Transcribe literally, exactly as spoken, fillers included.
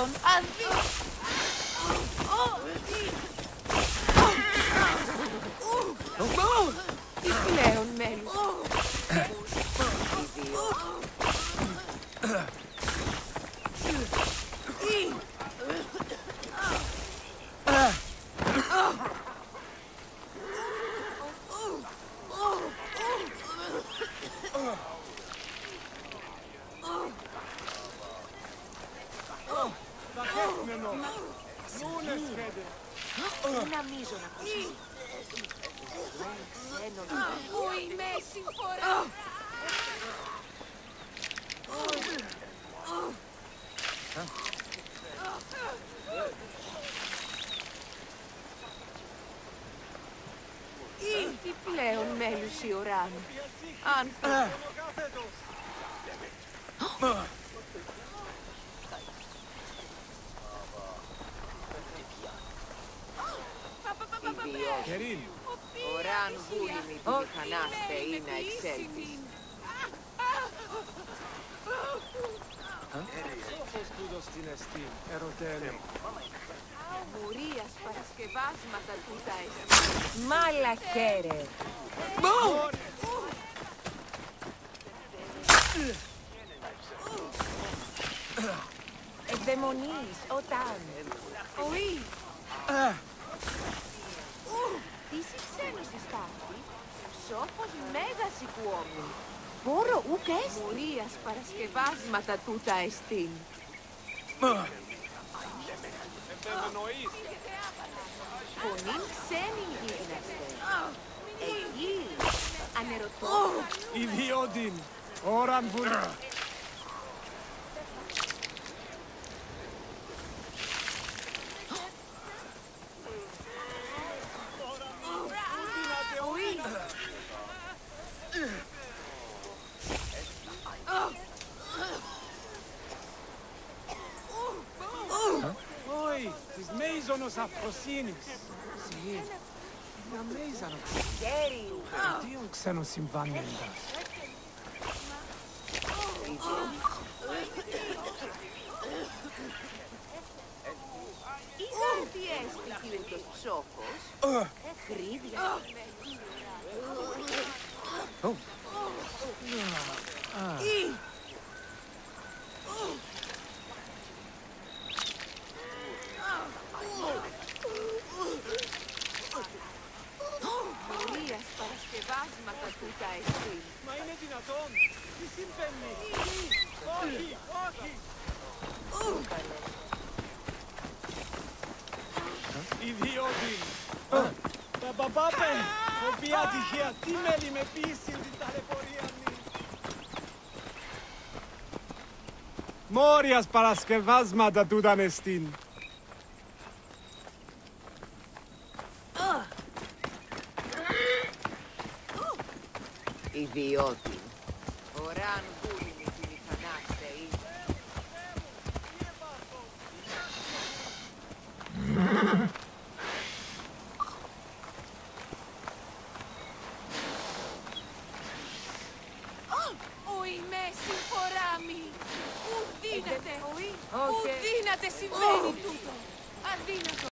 Μέλισον, αδύ... Τι πλέον, Μέλισον. Δεν νομίζω να προσέχει. Πού είμαι, συγχωρώ. Τι πλέον, μέλους η ουράν. Άνθρωπο. Ωραν βούλημη του μηχανάστε ή να εξέλθεις. Πώς τούτος την εστίν, ερωτέρω. Μουρίας παρασκευάσματα τούτα εστί. Μαλακέρε. Ευδαιμονείς, όταν. Οή. Τι ξένος εστάχει. Σόφος μέγας οικουόμου. Πόρο ουκ έστι. Μουρίας παρασκευάσματα τούτα εστίν. Φωνήν ξένην γίγναστε. Εκεί, ανερωτώ. Ιδιότην, ώραν βουλή. Όχι, της μέιζονος αφροσύνης. Συ, να μέιζανο. Χέρι. Τι ξένος συμβάνοντας. Είδα τι έστηκε ούτως ψόφος. Χρήδια. Μουρίας παρασκευάσματα τούτα εστίν. Μα είναι δυνατόν. Τι συμβαίνει. Όχι, όχι. Ιδιότι. Τα παπάπεν. Οποία τυχαία. Τι μέλη με πείσει την ταλαιπωρία μου. Μόριας παρασκευάσματα τούταν εστίν. Ιδιότι. Ωραν βούλημη του μηχανάστε ή.